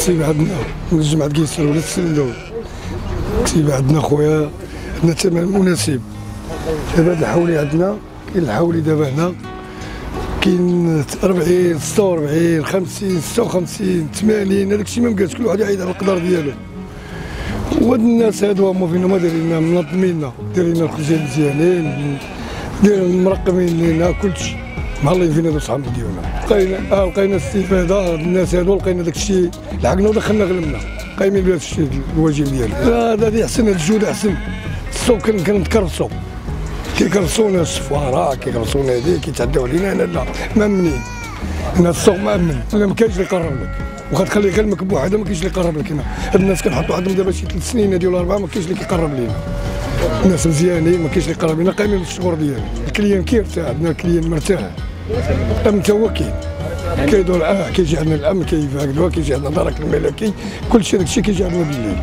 كتيبة عندنا من جماعة قيصر ولا السندون. كتيبة عندنا خويا، عندنا ثمن مناسب. دابا الحولي عندنا، كاين الحولي دابا هنا كاين 40 46 50 56 80. هذاك الشيء ما مكانش، كل واحد يعيد على القدر ديالو. وهاد الناس هادو هما فينا ما دايريننا منظميننا، دايريننا الخزين مزيانين، دايرين مرقمين لينا كلشي، مهلين فينا بصحاب ديالنا. لقينا استفاده الناس هادو، لقينا داك الشيء لحقنا ودخلنا غلمنا، قايمين بهذا الشيء الواجب ديالنا. هذا احسن، الجوده احسن. السوق كنتكرسوا، كيكرسونا السفاره، كيكرسونا هذيك، كيتعداو علينا. انا لا، مامنين. هنا السوق مامن، ما كاينش اللي يقرب لك، واخا تخلي غير بوحدها ما كاينش اللي يقرب لك. هنا هاد الناس كنحطوا عندهم دابا شي 3 سنين هادي ولا 4، ما كاينش اللي كيقرب لينا. الناس مزيانين، ما كاينش اللي يقرب لينا، قايمين بالشغل ديالنا. الكليان كيرتاح، عندنا الكليان مرتاح. الامن تا هو كاين، كيدور كيجي عندنا الامن، كيفاقدوا، كيجي عندنا درك الملكي، كلشي داك الشيء كيجي عندنا بالليل.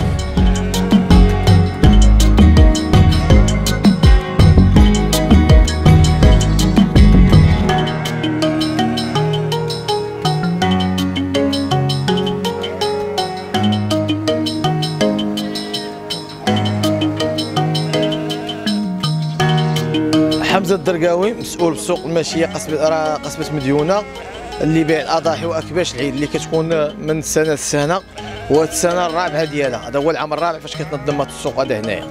حمزة الدرقاوي مسؤول في سوق الماشية قصبة مديونة، اللي يبيع الأضاحي وأكباش العيد اللي كتكون من سنة لسنة، وهاد السنة الرابعة ديالها. هذا هو العام الرابع فاش كتنظم هاد السوق هذا هنايا.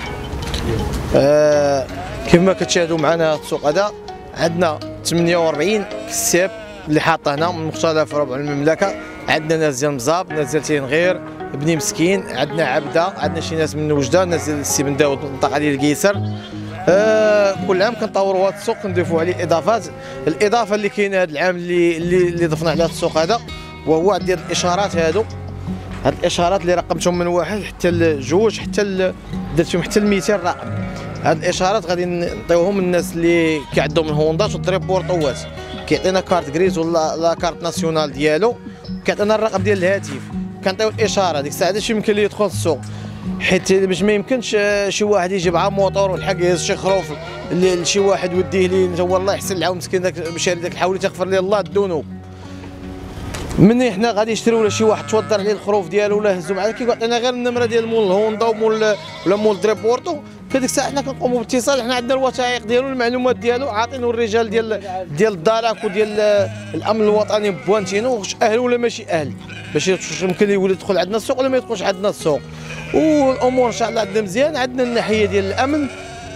كيف ما كتشاهدوا معنا هاد السوق هذا عندنا 48 كساب اللي حاطه هنا من مختلف ربع المملكة. عندنا ناس ديال مزاب، ناس ديال تينغير، بني مسكين، عندنا عبده، عندنا شي ناس من وجده، ناس ديال السي بن داود المنطقة ديال قيصر. كل عام كنطوروا هذا السوق، كنضيفوا عليه اضافات. الاضافه اللي كاينه هذا العام اللي ضفنا على هذا السوق هذا، وهو ديال الاشارات. هاد الاشارات اللي رقمتهم من 1 حتى ل2، حتى درتهم حتى ل200 رقم. هاد الاشارات غادي نعطيوهم للناس اللي كيعندهم الهوندات والتريبورطوات، كيعطينا كارت غريز ولا لا كارت ناسيونال ديالو، كيعطينا الرقم ديال الهاتف، كنعطيو الاشاره. ديك الساعه هادشي يمكن ليه يدخل السوق، حيت باش ما يمكنش شي واحد يجي مع موطور والحق يهز شي خروف اللي شي واحد وديه ليه انت، والله يحسن العون مسكين داك شاري داك الحولي تغفر ليه الله الذنوب. مني حنا غادي يشريو ولا شي واحد توضر عليه الخروف ديالو ولا هزو معاه، كيعطينا غير النمره ديال مول الهوندا ولا مول دريبورتو. في ديك الساعه حنا كنقوموا بالاتصال، حنا عندنا الوثائق ديالو، المعلومات ديالو، عاطينو الرجال ديال الداراك وديال الامن الوطني بوانتينو، واش اهل ولا ماشي اهل، باش يمكن يولي يدخل عندنا السوق ولا ما يدخلش عندنا السوق. والامور ان شاء الله عندنا مزيان. عندنا الناحيه ديال الامن،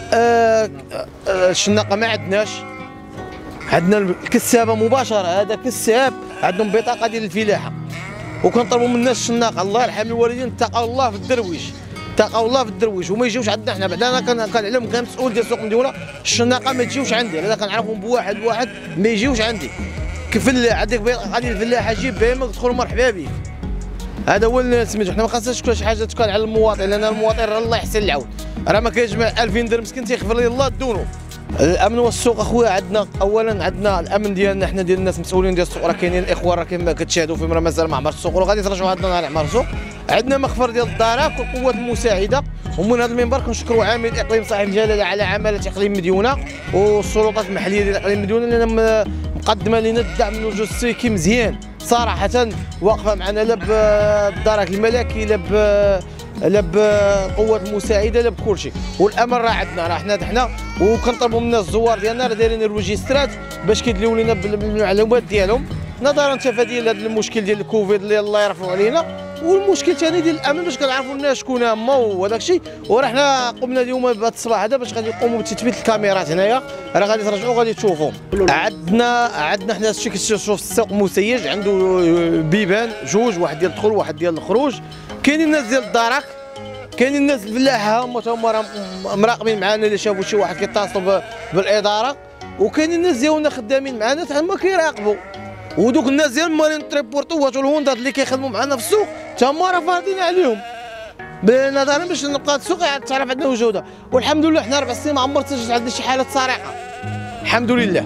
الشناقه ما عندناش، عندنا الكسابه مباشره. هذا كساب عندهم بطاقه ديال الفلاحه، وكنطلبوا من الناس الشناقه الله يرحم الوالدين اتقوا الله في الدرويش، اتقوا الله في الدرويش، وما يجيوش عندنا حنا. بعدا انا كنعلم كمسؤول ديال سوق مديونه، الشناقه ما تجيوش عندي، هذا كنعرفهم بواحد ما يجيوش عندي. كيف عندك بطاقه ديال الفلاحه جيب بها ما تدخل مرحبا بك. هذا هو سميتو. حنا ما خاصناش كل حاجه تكون على المواطن، لان المواطن الله يحسن العون، راه ما كيجمع 2000 درهم مسكين تيغفر ليه الله الذنوب. الامن والسوق اخويا، عندنا اولا عندنا الامن ديالنا حنا ديال الناس مسؤولين ديال السوق، راه كاينين الاخوان راه كما كتشاهدوا في راه مازال ما عمر السوق، وغادي يترجعوا عندنا نهار عمر السوق. عندنا مخفر ديال الدراك والقوات المساعده، ومن هذا المنبر كنشكروا عامل الاقليم صاحب الجلاله على عماله اقليم مديونه والسلطات المحليه ديال اقليم مديونه، لان مقدمه لنا الدعم من وجه السيكي مزيان صراحه، واقفه معنا لا بالدرك الملكي لا بالقوات المساعده لا بكل شيء. والامن راه عندنا، راه حنا وكنطلبوا من الناس الزوار ديالنا راه دايرين الريجسترات باش كيدليو لنا بالمعلومات ديالهم، نظرا لتفادي هذا المشكل ديال الكوفيد اللي الله يرفعوا علينا، والمشكل الثاني ديال الامن باش كنعرفوا الناس شكون هما وهذاك الشيء. وراه حنا قمنا اليوم بهذا الصباح هذا باش غادي يقوموا بتثبيت الكاميرات هنايا، راه غادي ترجعوا غادي تشوفوهم. عندنا حنا شي كتشوف السوق مسيج، عنده بيبان جوج، واحد ديال الدخول وواحد ديال الخروج. كاينين الناس ديال الدرك، كاينين الناس الفلاحه هما راه مراقبين معنا، اللي شافوا شي واحد كيتصلوا بالاداره، وكاينين الناس ديالنا خدامين معنا حتى هما كيراقبوا. ودوك الناس ديال مالين تريبورطوات والهوندات اللي كيخدموا معنا في السوق حتى هما راه فاضيين عليهم، بنظرا باش نبقى السوق تعرف عندنا وجوده. والحمد لله حنا 4 سنين ما عمرت جات عندنا شي حاله سرقه، الحمد لله.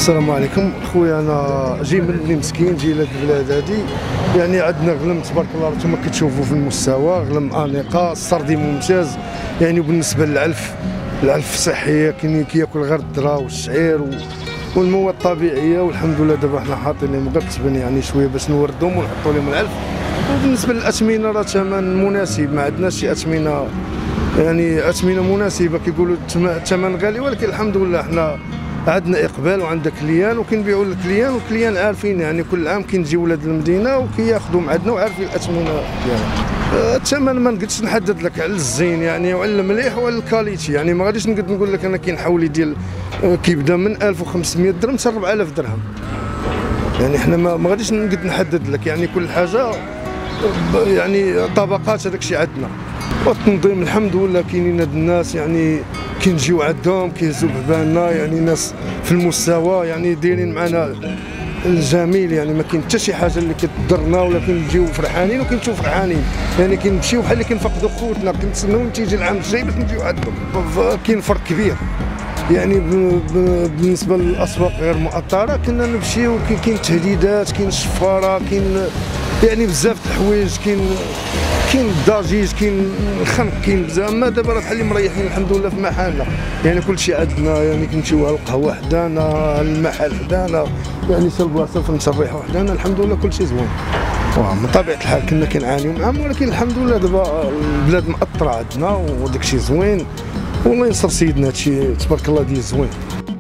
السلام عليكم خويا. انا جاي من بني مسكين، جاي لهاد البلاد هادي. يعني عندنا غلم تبارك الله نتوما كتشوفوا في المستوى، غلم انيقه، السردي ممتاز. يعني وبالنسبه العلف صحيه، كياكل غير الذره والشعير والمواد الطبيعيه، والحمد لله دابا حنا حاطين لهم غير التبن يعني شويه باش نوردهم ونحطوا لهم العلف. وبالنسبه للاثمنه راه ثمن مناسب، ما عندناش شي اثمنه، يعني اثمنه مناسبه. كيقولوا الثمن غالي، ولكن الحمد لله حنا عندنا اقبال وعندنا كليان وكنبيعوا للكليان، والكليان عارفين يعني كل عام كنجيو ولاد المدينه وكياخذوا من عندنا وعارفين الاثمنه ديالها. الثمن ما نقدش نحدد لك على الزين يعني وعلى المليح وعلى الكاليتي، يعني ما غاديش نقدر نقول لك انا كاين حولي ديال كيبدا من 1500 درهم حتى 4000 درهم. يعني حنا ما غاديش نقدر نحدد لك، يعني كل حاجه يعني طبقات، هذاك الشيء عندنا. والتنظيم الحمد لله كاينين هاد الناس يعني كنجيو عندهم كيهزوا ببالنا، يعني ناس في المستوى يعني دايرين معنا الجميل، يعني ما كاين حتى شي حاجه اللي كتضرنا، ولا كنجيو فرحانين وكنمشيو فرحانين، يعني كنمشيو بحال اللي كنفقدوا خوتنا، كنتسناو تيجي العام الجاي باش نجيو عندهم. كاين فرق كبير يعني بالنسبه للاسواق غير مؤطره. كنا نمشيو كاين تهديدات، كاين الشفاره، كاين يعني بزاف د الحوايج، كاين الضجيج، كاين الخنق، كاين بزاف. اما دابا راه بحال اللي مريحين الحمد لله في محلنا، يعني كلشي عندنا، يعني كنمشيو على القهوه حدانا، المحل حدانا، يعني حتى البلاصه فين نريحوا حدانا، الحمد لله كلشي زوين. من طبيعه الحال كنا كنعانيو معاهم، ولكن الحمد لله دابا البلاد مأطره عندنا وداك الشيء زوين، والله ينصر سيدنا، هادشي تبارك الله ديال زوين.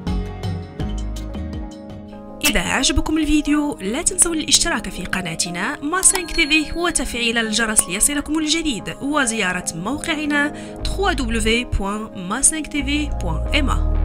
إذا عجبكم الفيديو لا تنسوا الاشتراك في قناتنا ما5 TV وتفعيل الجرس ليصلكم الجديد، وزيارة موقعنا www.ma5tv.ma.